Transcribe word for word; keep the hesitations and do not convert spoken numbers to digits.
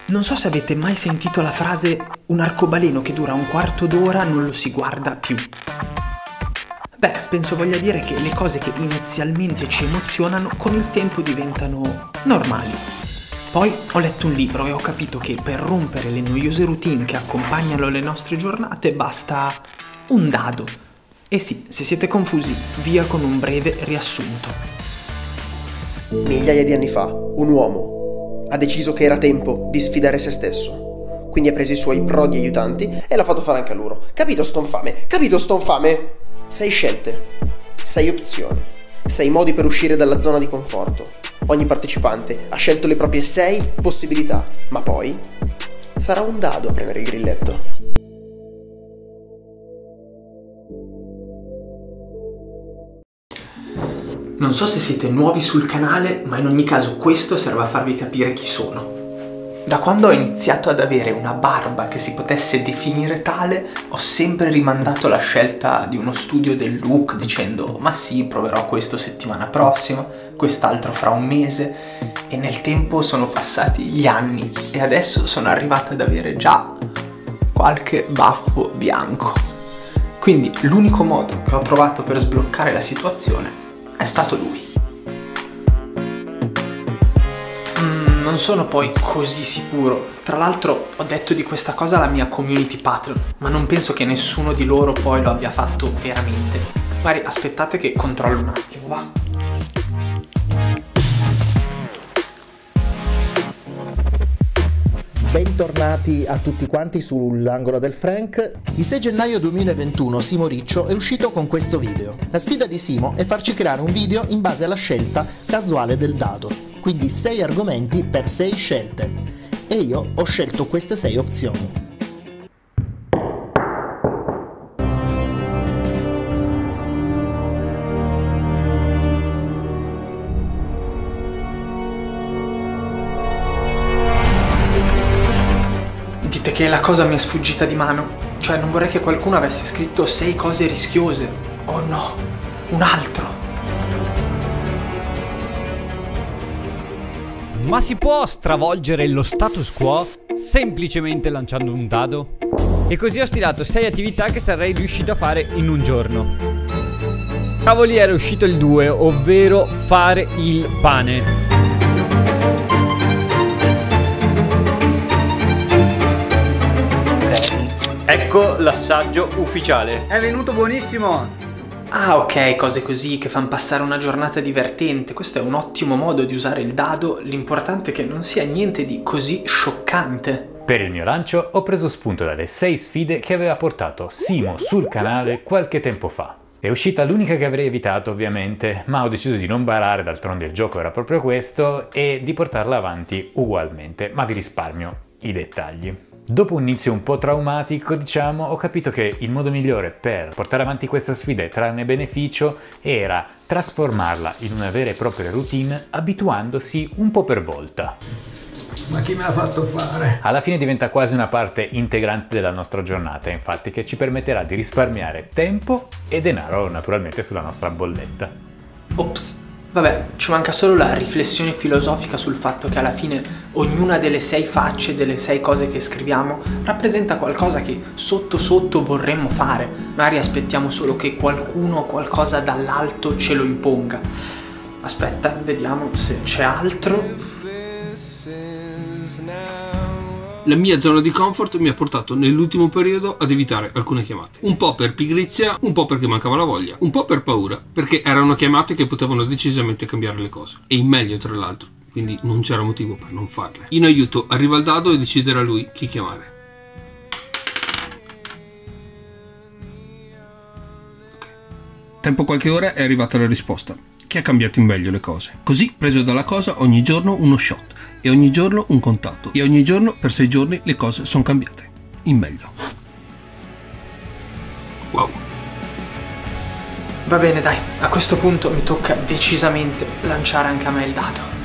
Non so se avete mai sentito la frase un arcobaleno che dura un quarto d'ora non lo si guarda più. Beh, penso voglia dire che le cose che inizialmente ci emozionano con il tempo diventano normali. Poi ho letto un libro e ho capito che per rompere le noiose routine che accompagnano le nostre giornate basta un dado. E sì, se siete confusi, via con un breve riassunto. Migliaia di anni fa, un uomo ha deciso che era tempo di sfidare se stesso. Quindi ha preso i suoi prodi aiutanti e l'ha fatto fare anche a loro. Capito stonfame? Capito stonfame? Sei scelte, sei opzioni, sei modi per uscire dalla zona di conforto. Ogni partecipante ha scelto le proprie sei possibilità, ma poi sarà un dado a premere il grilletto. Non so se siete nuovi sul canale, ma in ogni caso questo serve a farvi capire chi sono. Da quando ho iniziato ad avere una barba che si potesse definire tale, ho sempre rimandato la scelta di uno studio del look dicendo ma sì, proverò questo settimana prossima, quest'altro fra un mese, e nel tempo sono passati gli anni e adesso sono arrivata ad avere già qualche baffo bianco. Quindi l'unico modo che ho trovato per sbloccare la situazione è stato lui. Mm, non sono poi così sicuro. Tra l'altro ho detto di questa cosa alla mia community Patreon, ma non penso che nessuno di loro poi lo abbia fatto veramente. Magari aspettate che controllo un attimo, va? Bentornati a tutti quanti sull'angolo del Frank. Il sei gennaio duemilaventuno Simo Riccio è uscito con questo video. La sfida di Simo è farci creare un video in base alla scelta casuale del dado, quindi sei argomenti per sei scelte. E io ho scelto queste sei opzioni. Dite che la cosa mi è sfuggita di mano. Cioè non vorrei che qualcuno avesse scritto sei cose rischiose. Oh no, un altro. Ma si può stravolgere lo status quo semplicemente lanciando un dado? E così ho stilato sei attività che sarei riuscito a fare in un giorno. Cavoli, era uscito il due, ovvero fare il pane. Ecco l'assaggio ufficiale. È venuto buonissimo! Ah ok, cose così che fanno passare una giornata divertente. Questo è un ottimo modo di usare il dado. L'importante è che non sia niente di così scioccante. Per il mio lancio ho preso spunto dalle sei sfide che aveva portato Simo sul canale qualche tempo fa. È uscita l'unica che avrei evitato ovviamente, ma ho deciso di non barare, d'altronde il gioco era proprio questo, e di portarla avanti ugualmente, ma vi risparmio i dettagli. Dopo un inizio un po' traumatico, diciamo, ho capito che il modo migliore per portare avanti questa sfida e trarne beneficio era trasformarla in una vera e propria routine abituandosi un po' per volta. Ma chi me l'ha fatto fare? Alla fine diventa quasi una parte integrante della nostra giornata, infatti, che ci permetterà di risparmiare tempo e denaro, naturalmente, sulla nostra bolletta. Ops. Vabbè, ci manca solo la riflessione filosofica sul fatto che alla fine ognuna delle sei facce, delle sei cose che scriviamo, rappresenta qualcosa che sotto sotto vorremmo fare. Magari aspettiamo solo che qualcuno o qualcosa dall'alto ce lo imponga. Aspetta, vediamo se c'è altro. La mia zona di comfort mi ha portato nell'ultimo periodo ad evitare alcune chiamate. Un po' per pigrizia, un po' perché mancava la voglia, un po' per paura, perché erano chiamate che potevano decisamente cambiare le cose. E in meglio, tra l'altro, quindi non c'era motivo per non farle. In aiuto arriva il dado e deciderà lui chi chiamare. Okay. Tempo qualche ora è arrivata la risposta, che ha cambiato in meglio le cose. Così, preso dalla cosa, ogni giorno uno shot. E ogni giorno un contatto. E ogni giorno per sei giorni le cose sono cambiate. In meglio. Wow. Va bene dai, a questo punto mi tocca decisamente lanciare anche a me il dado.